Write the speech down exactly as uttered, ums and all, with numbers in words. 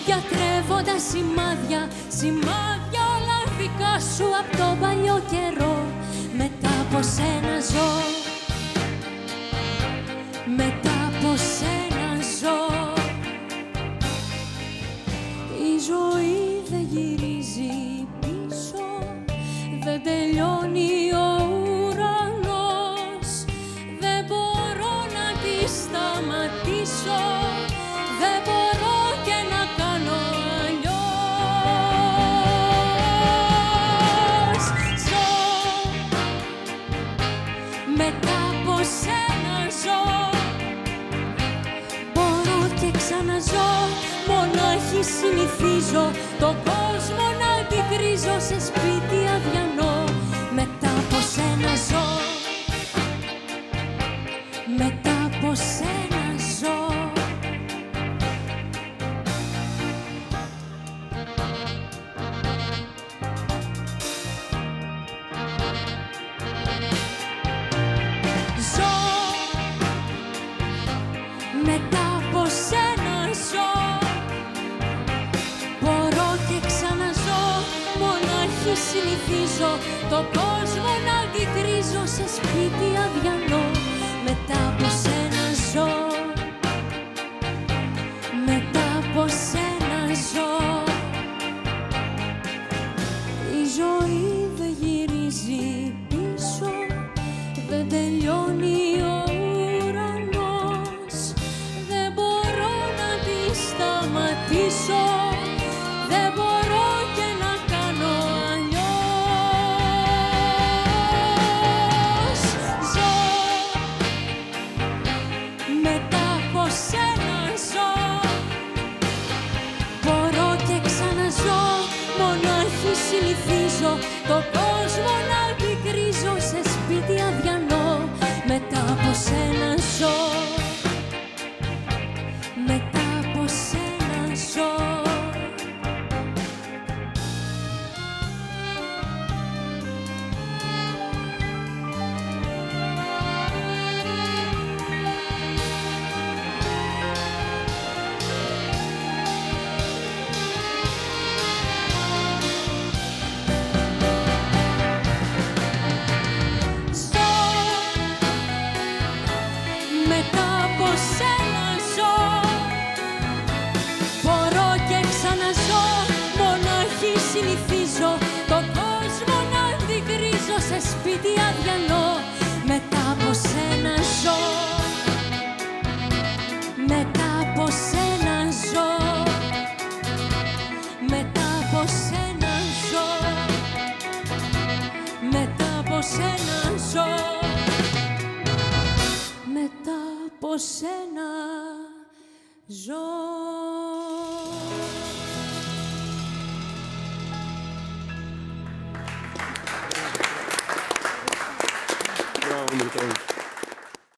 Γιατρεύοντας σημάδια, σημάδια όλα δικά σου απ' τον παλιό καιρό. Μετά από σένα ζω, μετά από σένα ζω. Η ζωή δεν γυρίζει πίσω, δεν τελειώνει ο ουρανός. Δεν μπορώ να τη σταματήσω, δεν μπορώ και να κάνω αλλιώς. Ζω, μετά από σένα ζω. Μπορώ και ξαναζώ, μονάχη συνηθίζω τον κόσμο να αντικρίζω σε σπίτι αδιανό. Μετά από σένα ζω, μετά από σένα ζω. Ζω, μετά από σένα ζω. Μπορώ και ξαναζώ, μονάχη συνηθίζω τον κόσμο να αντικρίζω σε σπίτι αδιανό. Μετά από σένα ζω, μετά από σένα ζω. Η ζωή δεν γυρίζει πίσω, δεν τελειώνει ο ουρανός. Δεν μπορώ να τη σταματήσω, δεν μπορώ και να κάνω αλλιώς. Ζω, μετά από σένα ζω. Μπορώ και ξαναζώ, μονάχη συνηθίζω τον κόσμο να αντικρίζω σε σπίτι αδιανό. Μετά από σένα ζω, μετά από σένα ζω. Μετά από σένα ζω. Μπορώ και ξαναζώ, μονάχη συνηθίζω τον κόσμο να αντικρίζω σε σπίτι αδιανό. Μετά από σένα ζω, μετά από σένα ζω. Μετά από σένα ζω, μετά από σένα ζω. Μετά από σένα ζω.